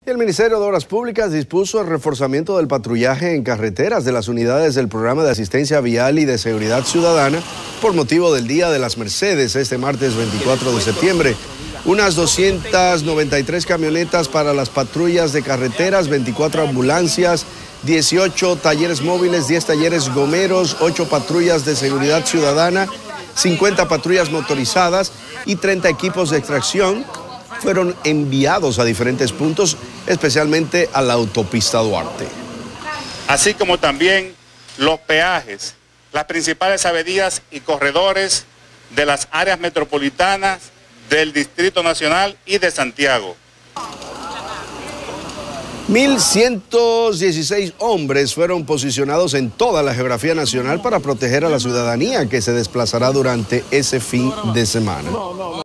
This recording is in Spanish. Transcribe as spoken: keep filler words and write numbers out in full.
El Ministerio de Obras Públicas dispuso el reforzamiento del patrullaje en carreteras de las unidades del Programa de Asistencia Vial y de Seguridad Ciudadana por motivo del Día de las Mercedes este martes veinticuatro de septiembre. Unas doscientas noventa y tres camionetas para las patrullas de carreteras, veinticuatro ambulancias, dieciocho talleres móviles, diez talleres gomeros, ocho patrullas de seguridad ciudadana, cincuenta patrullas motorizadas y treinta equipos de extracción fueron enviados a diferentes puntos, especialmente a la autopista Duarte. Así como también los peajes, las principales avenidas y corredores de las áreas metropolitanas del Distrito Nacional y de Santiago. mil ciento dieciséis hombres fueron posicionados en toda la geografía nacional para proteger a la ciudadanía que se desplazará durante ese fin de semana.